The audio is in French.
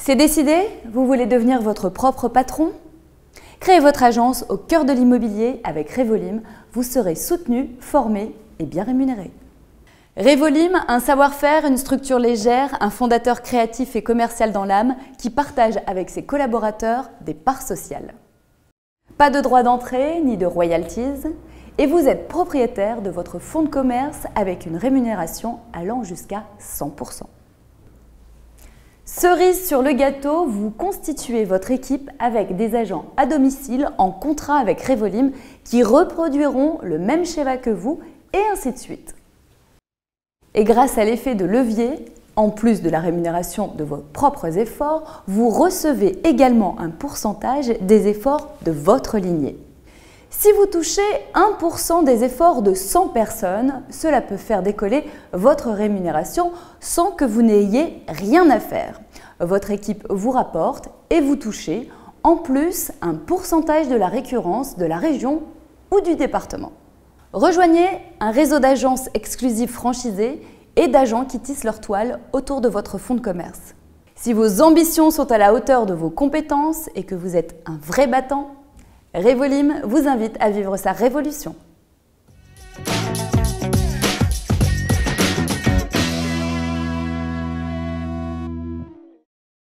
C'est décidé? Vous voulez devenir votre propre patron? Créez votre agence au cœur de l'immobilier avec Revolim. Vous serez soutenu, formé et bien rémunéré. Revolim, un savoir-faire, une structure légère, un fondateur créatif et commercial dans l'âme qui partage avec ses collaborateurs des parts sociales. Pas de droit d'entrée ni de royalties et vous êtes propriétaire de votre fonds de commerce avec une rémunération allant jusqu'à 100%. Cerise sur le gâteau, vous constituez votre équipe avec des agents à domicile en contrat avec Revolim qui reproduiront le même schéma que vous et ainsi de suite. Et grâce à l'effet de levier, en plus de la rémunération de vos propres efforts, vous recevez également un pourcentage des efforts de votre lignée. Si vous touchez 1% des efforts de 100 personnes, cela peut faire décoller votre rémunération sans que vous n'ayez rien à faire. Votre équipe vous rapporte et vous touchez en plus un pourcentage de la récurrence de la région ou du département. Rejoignez un réseau d'agences exclusives franchisées et d'agents qui tissent leur toile autour de votre fonds de commerce. Si vos ambitions sont à la hauteur de vos compétences et que vous êtes un vrai battant, Revolim vous invite à vivre sa révolution.